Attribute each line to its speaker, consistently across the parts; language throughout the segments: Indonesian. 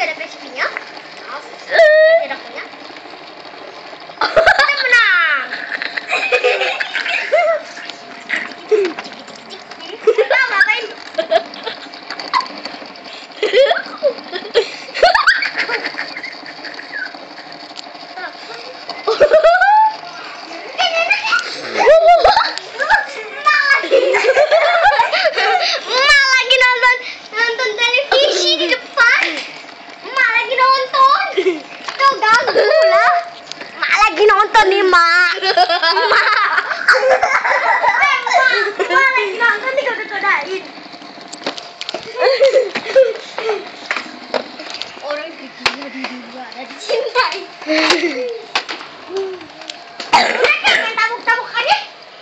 Speaker 1: nggak ada PSP-nya. Maaf, tidak punya. Kita menang. Kita ngapain? Nonton nih, Mak. Mak lagi nonton digoda-godain. Orang gila di luar dicintai. Udah kan main tabuk-tabuk aja.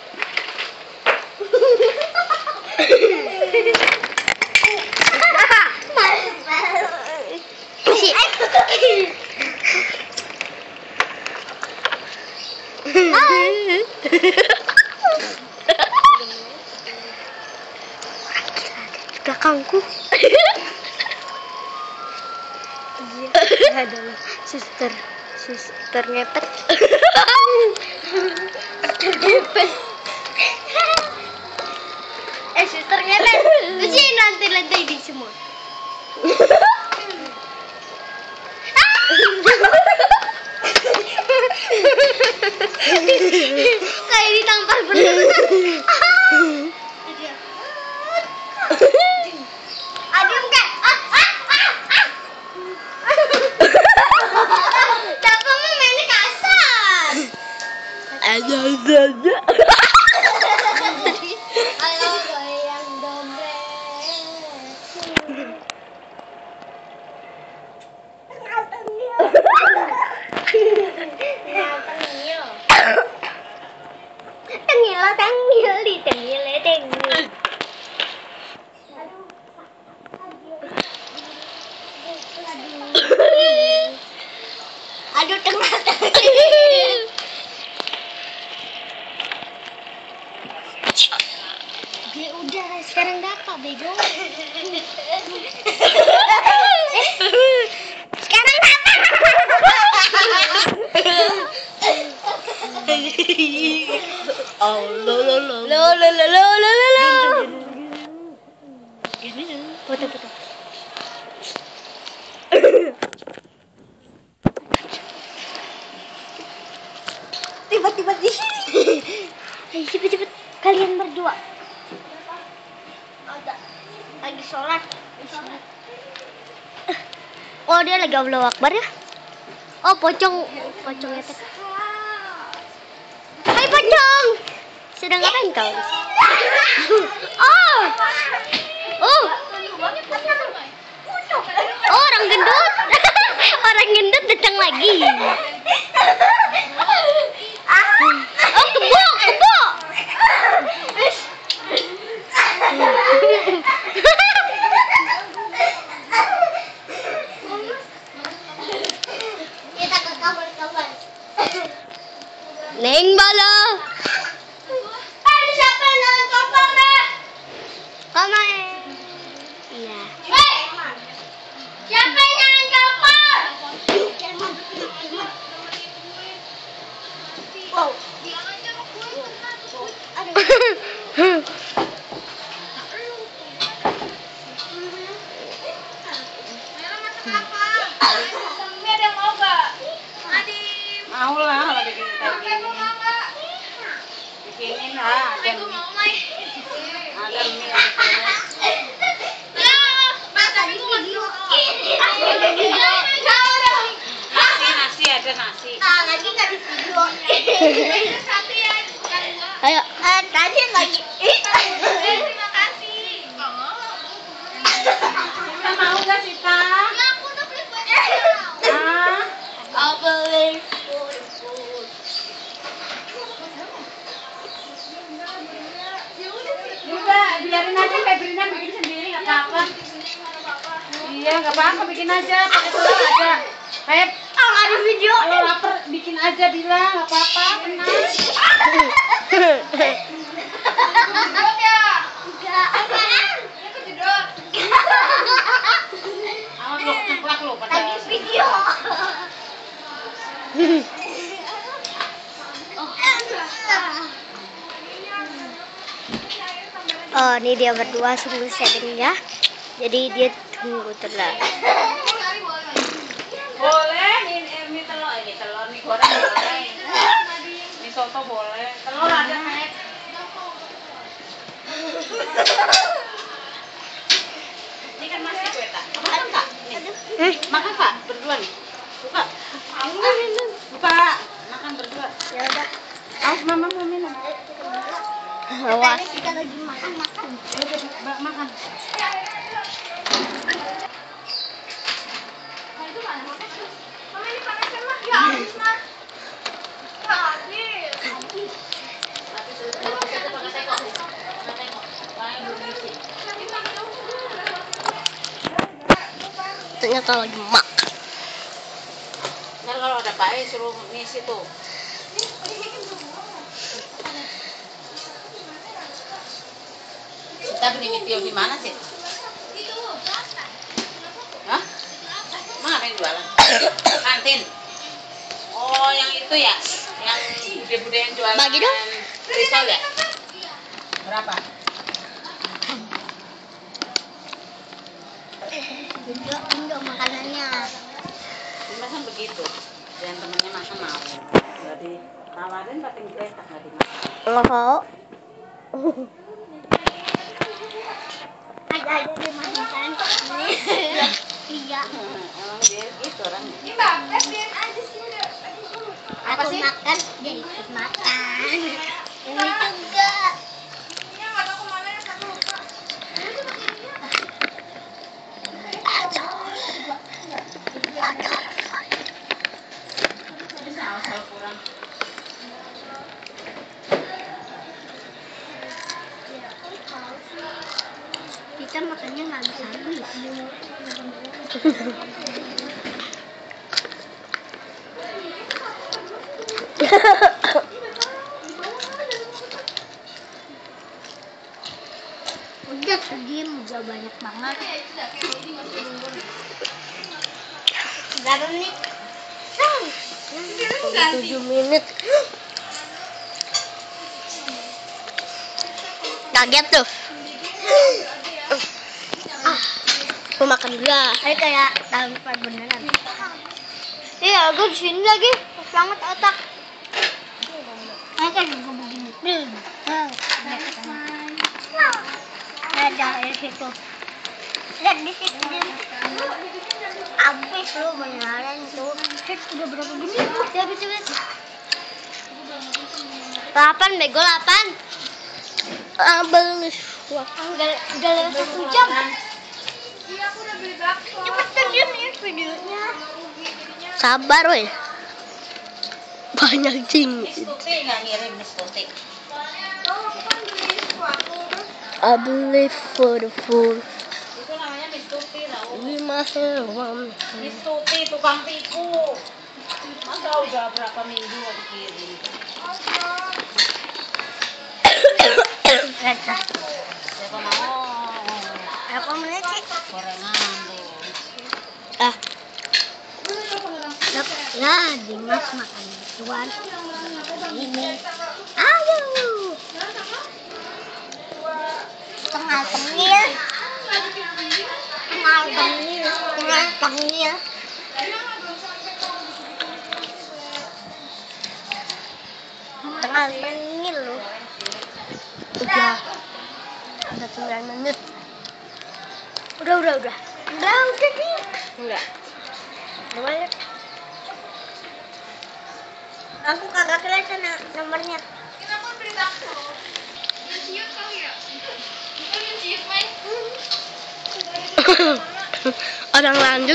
Speaker 1: Belakangku. Iya, adalah suster ngepet. Suster ngepet. Terus lantai-lantai di semua. Kayak ditampar bener. Adem kek. Siapa mau mainnya kasar? Ada. Ayo goyang dompet. Tengil. Aduh, tengah. Dia udah sekarang dapat bego. Sekarang dapat. Foto. Tiba-tiba di sini. Ayo cepet kalian berdua. Ada lagi sholat. Oh, dia lagi Allahu Akbar ya? Oh, pocongnya teh. Hai pocong. Sedang ngapain kau? Oh, orang gendut. Orang gendut datang lagi. Oh, kebo. Kita ke kamar. Neng bala. Siapa yang kamar, Nek? Kamar. Iya. Siapa yang kamar? Wow.
Speaker 2: Mau lah kalau bikin kayak gini. Bikinin lah. Ada mie. Nasi ada nasi.
Speaker 1: Lagi nggak di video. Ayo. Tadi lagi.
Speaker 3: Terima kasih.
Speaker 2: Kita mau nggak sih, Pak?
Speaker 3: Aku udah beli buat
Speaker 1: Kau beli.
Speaker 2: Udah, biarin aja Febrina bikin sendiri, nggak apa-apa. Iya, nggak apa-apa, bikin aja. Pakai telur aja. Feb,
Speaker 1: Ada video.
Speaker 2: kalau lapar bikin aja bilang, nggak apa-apa. Tenang.
Speaker 3: Kedot ya?
Speaker 1: Enggak.
Speaker 3: Apaan? Ya kejedot.
Speaker 2: Sama lo, cemplak lo pada.
Speaker 3: Lagi video.
Speaker 1: Oh, ini dia berdua sungguh sharing ya. Jadi dia tunggu terus.
Speaker 2: Boleh, mie telur, mie goreng boleh. Mie soto boleh. Telur ada kayak. Ini kan masih kue tak. Makan tak? Makan Pak, berdua nih. Buka. Buka. Makan berdua.
Speaker 1: Ya udah.
Speaker 2: Awas mama mau minum.
Speaker 1: Awas.
Speaker 3: Kita lagi makan.
Speaker 2: Makan.
Speaker 3: Mama ini panasnya mah ya habis mah. Ya habis.
Speaker 1: Ternyata lagi mak.
Speaker 2: Ntar kalau ada Pak suruh ngisi tuh. Kita beli video di mana sih?
Speaker 3: Itu berapa?
Speaker 2: Hah? Emang apa yang jualan? Kantin. Oh, yang itu ya? Yang bude-bude yang jualan.
Speaker 1: Bagi dong.
Speaker 2: Risol ya? Berapa?
Speaker 3: Enggak makanannya.
Speaker 2: Masa begitu? Dan temennya masa mau. Nggak ditawarin paling geletak nggak dimakan.
Speaker 1: Nggak mau.
Speaker 3: Ada dimakan. Iya.
Speaker 2: Emang dia gitu orang.
Speaker 3: Ini bapak biar aja sih udah.
Speaker 2: Apa
Speaker 3: Aku
Speaker 2: sih?
Speaker 3: makan, dia ikut makan. Ini juga. Ini nggak tahu kemana yang satu lupa.
Speaker 2: Bisa asal kurang.
Speaker 3: Kita makannya nggak bisa habis. Udah sedih udah banyak banget. Baru nih.
Speaker 1: 7 menit. Kaget tuh. Aku makan dulu lah.
Speaker 3: Ini kayak tanpa beneran.
Speaker 1: Iya, aku di sini lagi. Sangat otak.
Speaker 3: Ini kan juga begini. Ada di situ. Lihat di situ. Habis lu beneran tuh. Udah berapa menit? Habis.
Speaker 1: 8 bego 8. Belum.
Speaker 3: Udah lewat 1 jam. Iya, aku udah beli bakso. Cepetan dia nih videonya.
Speaker 1: Sabar weh. Banyak cing.
Speaker 2: Miss Tuti nggak ngirim Miss Tuti.
Speaker 3: Oh, aku kan beli sesuatu.
Speaker 1: I believe for the food.
Speaker 2: Itu namanya Miss Tuti tau.
Speaker 1: We must run.
Speaker 2: Miss Tuti tukang tipu. Masa udah berapa minggu nggak dikirim? Siapa mau?
Speaker 3: Berapa menit sih?
Speaker 2: Gorengan tuh.
Speaker 1: Ah,
Speaker 3: Ya, Dimas makan gituan. Ini. Ayo. Tengah-tengil. Tengah-tengil. Tengah-tengil lu.
Speaker 1: udah 9 menit.
Speaker 3: Udah. Udah nih.
Speaker 1: Enggak. Banyak.
Speaker 3: Aku kagak kelihatan nomornya.
Speaker 4: Kenapa beli bakso? Ciut kali ya? Bukan ciut, Mai.
Speaker 1: Orang lanjut.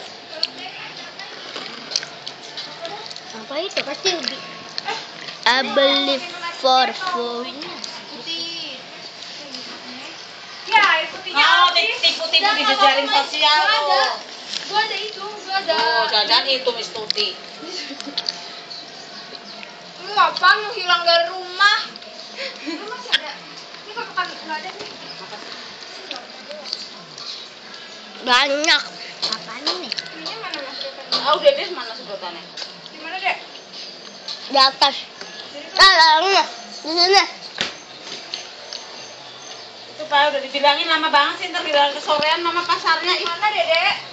Speaker 1: Apa itu? Pasti ubi. I believe for food.
Speaker 4: Putih. Ya, air putihnya
Speaker 2: Oh,
Speaker 4: habis.
Speaker 2: tipu-tipu di jejaring sosial tuh.
Speaker 4: Gua ada itu, gua ada.
Speaker 2: Oh, jajan itu Miss Tuti.
Speaker 4: Lu apaan lu hilang dari rumah? Lu masih ada. Ini kok bukan enggak ada nih.
Speaker 1: Banyak. Apaan ini?
Speaker 4: Ininya mana mas sedotannya?
Speaker 2: Oh, Dede mana sedotannya?
Speaker 4: Di mana dek?
Speaker 1: Di atas. Lah, di sana.
Speaker 2: Itu Pak udah dibilangin lama banget sih, ntar bilang kesorean mama pasarnya.
Speaker 4: Mana dedek?